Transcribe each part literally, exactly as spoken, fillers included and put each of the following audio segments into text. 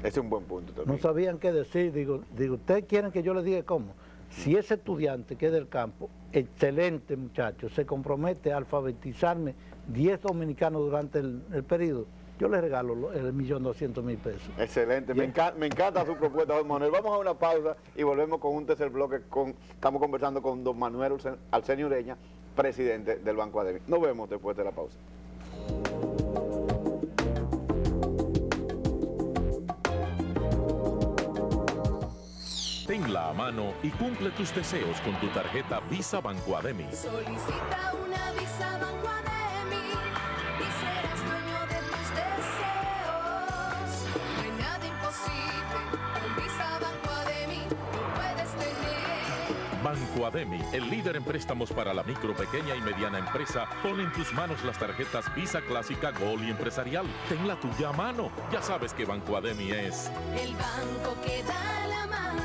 Ese es un buen punto también. No sabían qué decir. Digo, digo, ¿ustedes quieren que yo les diga cómo? Si ese estudiante que es del campo, excelente muchacho, se compromete a alfabetizarme diez dominicanos durante el, el periodo, yo le regalo el millón doscientos mil pesos. Excelente, me encanta, me encanta su propuesta, don Manuel. Vamos a una pausa y volvemos con un tercer bloque. Con, estamos conversando con don Manuel Arsenio Ureña, presidente del Banco A D E M I. Nos vemos después de la pausa. Tenla a mano y cumple tus deseos con tu tarjeta Visa Banco A D E M I. Solicita una Visa Banco A D E M I y serás dueño de tus deseos. No hay nada imposible, con Visa Banco A D E M I lo puedes tener. Banco A D E M I, el líder en préstamos para la micro, pequeña y mediana empresa, pone en tus manos las tarjetas Visa Clásica, Gold y Empresarial. Ten la tuya a mano. Ya sabes que Banco A D E M I es el banco que da la mano.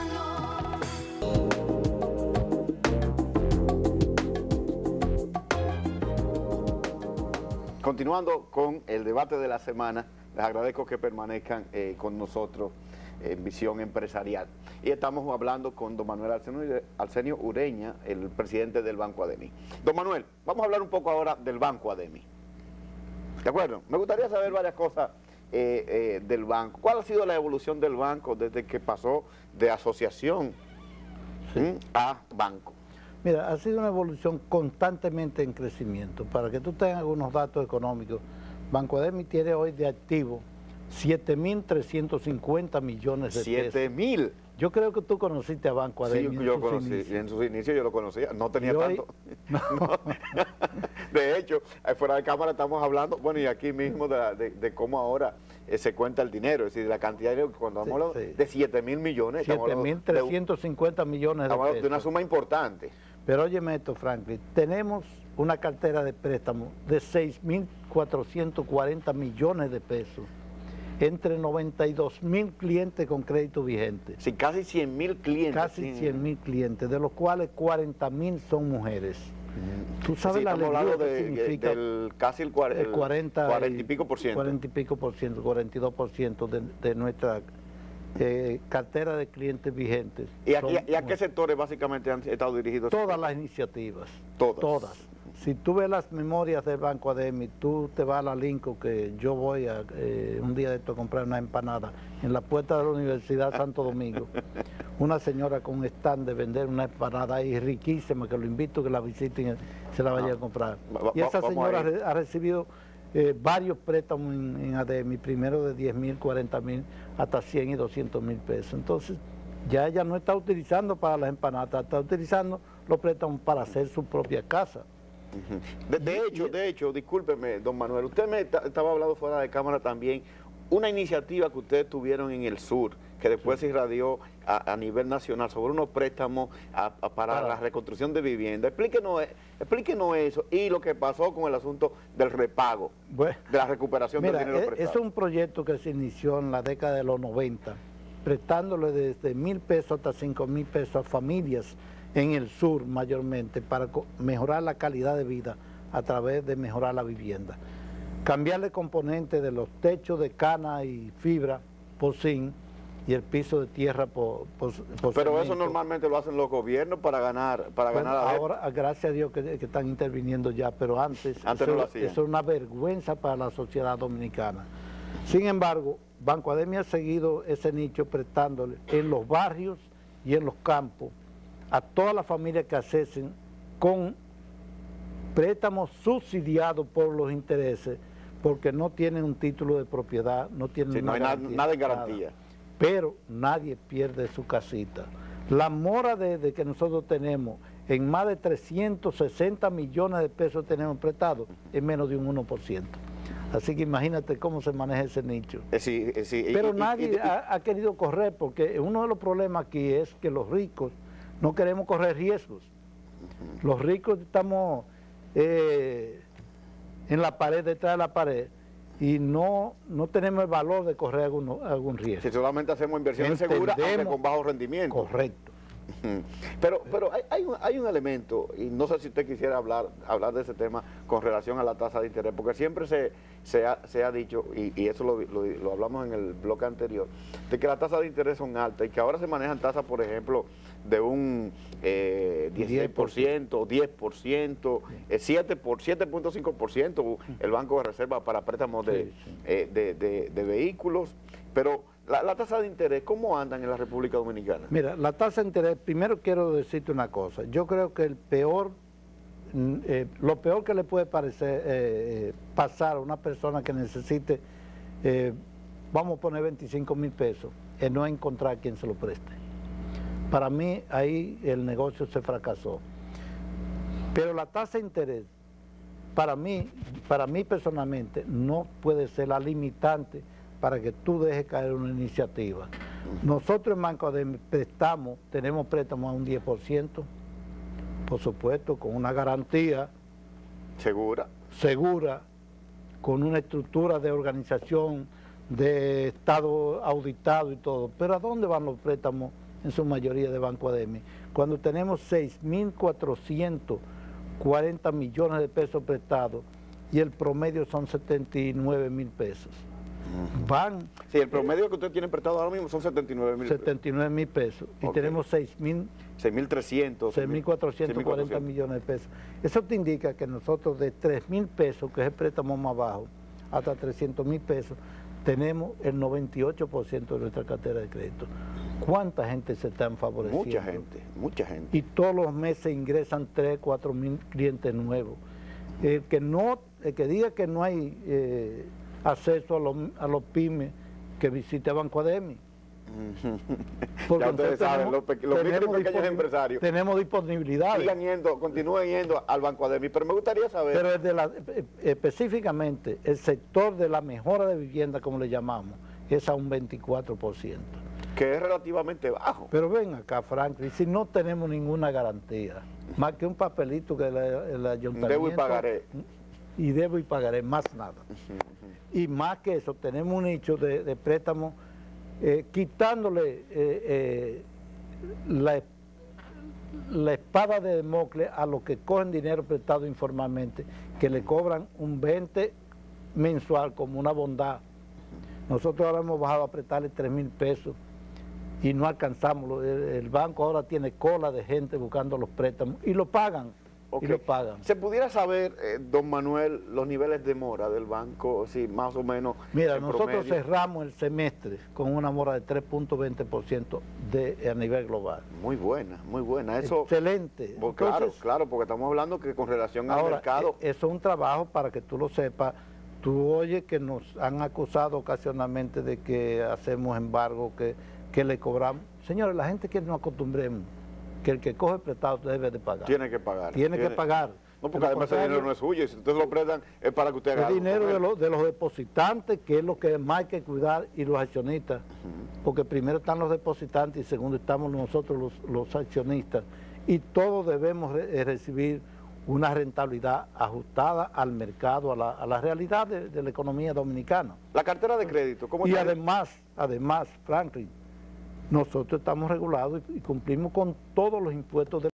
Continuando con el debate de la semana, les agradezco que permanezcan eh, con nosotros en Visión Empresarial. Y estamos hablando con don Manuel Arsenio, Arsenio Ureña, el presidente del Banco A D E M I. Don Manuel, vamos a hablar un poco ahora del Banco A D E M I. ¿De acuerdo? Me gustaría saber varias cosas eh, eh, del banco. ¿Cuál ha sido la evolución del banco desde que pasó de asociación sí. ¿m? a banco? Mira, ha sido una evolución constantemente en crecimiento. Para que tú tengas algunos datos económicos, Banco A D E M I tiene hoy de activo siete mil trescientos cincuenta millones de pesos. ¿siete mil? Yo creo que tú conociste a Banco A D E M I. Sí, yo conocí, inicios. en sus inicios yo lo conocía, no tenía y tanto. Hoy, no. No. De hecho, fuera de cámara estamos hablando, bueno, y aquí mismo de, de, de cómo ahora eh, se cuenta el dinero, es decir, la cantidad de dinero, cuando sí, hablamos sí. de siete mil millones. siete mil trescientos cincuenta millones de estamos pesos. de una suma importante. Pero óyeme esto, Franklin, tenemos una cartera de préstamos de seis mil cuatrocientos cuarenta millones de pesos, entre noventa y dos mil clientes con crédito vigente. Sí, casi cien mil clientes. Casi cien mil clientes, de los cuales cuarenta mil son mujeres. Tú sabes sí, la estamos hablando alegría de, que significa del casi el, cuarenta, el cuarenta, cuarenta y pico por ciento. cuarenta y pico por ciento, cuarenta y dos por ciento de, de nuestra eh, cartera de clientes vigentes. ¿Y a, son, y a, y a qué sectores básicamente han estado dirigidos? Todas las iniciativas. Todas. Todas. Si tú ves las memorias del Banco A D E M I, tú te vas a la Lincoln, que yo voy a eh, un día de esto a comprar una empanada en la puerta de la Universidad Santo Domingo. Una señora con un stand de vender una empanada ahí riquísima, que lo invito a que la visiten y se la vayan a comprar. Y esa señora ha recibido eh, varios préstamos en, en A D E M I, primero de diez mil, cuarenta mil, hasta cien y doscientos mil pesos. Entonces, ya ella no está utilizando para las empanadas, está utilizando los préstamos para hacer su propia casa. De, de hecho, de hecho, discúlpeme, don Manuel, usted me estaba hablando fuera de cámara también, una iniciativa que ustedes tuvieron en el sur, que después sí. se irradió a, a nivel nacional sobre unos préstamos a, a, para ah. la reconstrucción de vivienda. Explíquenos, explíquenos eso y lo que pasó con el asunto del repago, bueno, de la recuperación mira, del dinero es, prestado. Es un proyecto que se inició en la década de los noventa, prestándole desde mil pesos hasta cinco mil pesos a familias en el sur mayormente, para mejorar la calidad de vida a través de mejorar la vivienda. Cambiarle componentes de los techos de cana y fibra por zinc y el piso de tierra por, por, por Pero cemento. Eso normalmente lo hacen los gobiernos para ganar para bueno, ganar a ahora, gracias a Dios que, que están interviniendo ya, pero antes, antes eso, no lo hacían. Eso es una vergüenza para la sociedad dominicana. Sin embargo, Banco A D E M I ha seguido ese nicho prestándole en los barrios y en los campos a todas las familias que accesen con préstamos subsidiados por los intereses, porque no tienen un título de propiedad, no tienen sí, no hay nada, nada en garantía. Nada, pero nadie pierde su casita. La mora de, de que nosotros tenemos en más de trescientos sesenta millones de pesos tenemos prestados en menos de un uno por ciento. Así que imagínate cómo se maneja ese nicho. Eh, sí, eh, sí, pero y, nadie y, y, ha, ha querido correr, porque uno de los problemas aquí es que los ricos no queremos correr riesgos. Uh-huh. Los ricos estamos eh, en la pared, detrás de la pared, y no, no tenemos el valor de correr algún, algún riesgo. Si solamente hacemos inversiones seguras, aunque con bajo rendimiento. Correcto. Pero, pero hay, hay, un, hay un elemento, y no sé si usted quisiera hablar, hablar de ese tema con relación a la tasa de interés, porque siempre se, se, ha, se ha dicho, y, y eso lo, lo, lo hablamos en el bloque anterior, de que las tasas de interés son altas y que ahora se manejan tasas, por ejemplo, de un eh, dieciséis por ciento, diez por ciento, eh, siete punto cinco por ciento el Banco de Reserva para préstamos de, sí, sí. Eh, de, de, de vehículos, pero la, la tasa de interés, ¿cómo andan en la República Dominicana? Mira, la tasa de interés, primero quiero decirte una cosa, yo creo que el peor, eh, lo peor que le puede parecer eh, pasar a una persona que necesite, eh, vamos a poner veinticinco mil pesos, es no encontrar quien se lo preste. Para mí ahí el negocio se fracasó. Pero la tasa de interés, para mí, para mí personalmente, no puede ser la limitante para que tú dejes caer una iniciativa. Nosotros en Banco ADEMI prestamos, tenemos préstamos a un diez por ciento, por supuesto, con una garantía segura, segura, con una estructura de organización, de estado auditado y todo. Pero ¿a dónde van los préstamos en su mayoría de Banco ADEMI? Cuando tenemos seis mil cuatrocientos cuarenta millones de pesos prestados y el promedio son setenta y nueve mil pesos. Van... Sí, el promedio que usted tiene prestado ahora mismo son setenta y nueve mil pesos. setenta y nueve mil pesos. Y okay. Tenemos seis mil trescientos. seis mil cuatrocientos cuarenta millones de pesos. Eso te indica que nosotros de tres mil pesos, que es el préstamo más bajo, hasta trescientos mil pesos, tenemos el noventa y ocho por ciento de nuestra cartera de crédito. ¿Cuánta gente se está favoreciendo? Mucha gente, mucha gente. Y todos los meses ingresan tres, cuatro mil clientes nuevos. El que, no, el que diga que no hay eh, acceso a los, a los pymes, que visite Banco ADEMI. Ya ustedes saben, los, los micro y pequeños empresarios tenemos disponibilidad. Sigan yendo, continúen yendo al Banco ADEMI, pero me gustaría saber... Pero de la, específicamente, el sector de la mejora de vivienda, como le llamamos, es a un veinticuatro por ciento. Que es relativamente bajo. Pero ven acá, Franklin, si no tenemos ninguna garantía, más que un papelito que el, el ayuntamiento... Debo y pagaré. Y debo y pagaré, más nada. Uh-huh, uh-huh. Y más que eso, tenemos un nicho de, de préstamo, eh, quitándole eh, eh, la, la espada de Democles a los que cogen dinero prestado informalmente, que le cobran un veinte mensual como una bondad. Nosotros ahora hemos bajado a prestarle tres mil pesos y no alcanzamos. El, el banco ahora tiene cola de gente buscando los préstamos y lo pagan. Okay. Y lo pagan. ¿Se pudiera saber, eh, don Manuel, los niveles de mora del banco, si más o menos? Mira, nosotros promedio? cerramos el semestre con una mora de tres punto veinte por ciento de, a nivel global. Muy buena, muy buena. Eso, excelente. Pues, Entonces, claro, claro, porque estamos hablando que con relación al ahora, mercado... Eso es un trabajo para que tú lo sepas. Tú oyes que nos han acusado ocasionalmente de que hacemos embargo, que, que le cobramos. Señores, la gente quiere que nos acostumbremos que el que coge prestado debe de pagar. Tiene que pagar. Tiene, Tiene que pagar. No, porque además ese dinero no es suyo, y si ustedes lo prestan es para que usted haga. El dinero de los, de los depositantes, que es lo que más hay que cuidar, y los accionistas, uh-huh. porque primero están los depositantes y segundo estamos nosotros los, los accionistas, y todos debemos re recibir una rentabilidad ajustada al mercado, a la, a la realidad de, de la economía dominicana. La cartera de crédito, ¿cómo? Y además, además, Franklin, nosotros estamos regulados y, y cumplimos con todos los impuestos de